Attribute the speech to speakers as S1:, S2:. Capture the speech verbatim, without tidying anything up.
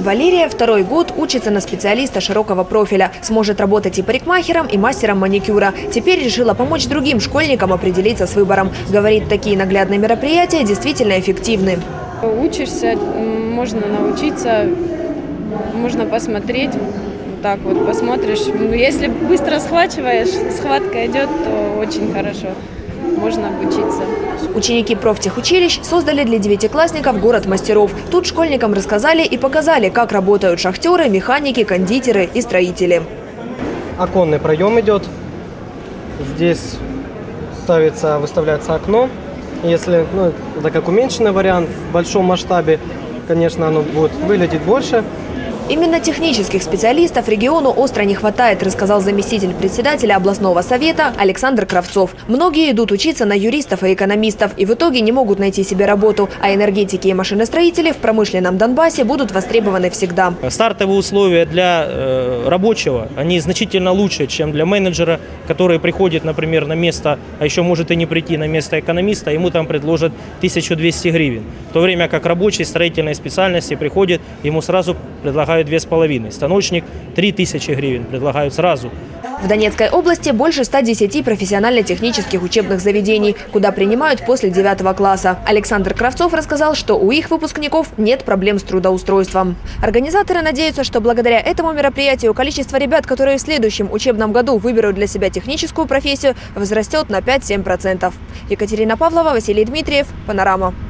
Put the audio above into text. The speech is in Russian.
S1: Валерия второй год учится на специалиста широкого профиля. Сможет работать и парикмахером, и мастером маникюра. Теперь решила помочь другим школьникам определиться с выбором. Говорит, такие наглядные мероприятия действительно эффективны.
S2: Учишься, можно научиться, можно посмотреть. Вот так вот посмотришь. Если быстро схватываешь, схватка идет, то очень хорошо. Можно обучиться.
S1: Ученики профтехучилищ создали для девятиклассников город мастеров. Тут школьникам рассказали и показали, как работают шахтеры, механики, кондитеры и строители.
S3: Оконный проем идет. Здесь ставится, выставляется окно. Если, ну, это как уменьшенный вариант, в большом масштабе, конечно, оно будет выглядеть больше.
S1: Именно технических специалистов региону остро не хватает, рассказал заместитель председателя областного совета Александр Кравцов. Многие идут учиться на юристов и экономистов и в итоге не могут найти себе работу. А энергетики и машиностроители в промышленном Донбассе будут востребованы всегда.
S4: Стартовые условия для э, рабочего, они значительно лучше, чем для менеджера, который приходит, например, на место, а еще может и не прийти на место экономиста, ему там предложат тысячу двести гривен. В то время как рабочий строительной специальности приходит, ему сразу предлагают две с половиной. Станочник три тысячи гривен предлагают сразу.
S1: В Донецкой области больше ста десяти профессионально-технических учебных заведений, куда принимают после девятого класса. Александр Кравцов рассказал, что у их выпускников нет проблем с трудоустройством. Организаторы надеются, что благодаря этому мероприятию количество ребят, которые в следующем учебном году выберут для себя техническую профессию, возрастет на пять-семь процентов. Екатерина Павлова, Василий Дмитриев, Панорама.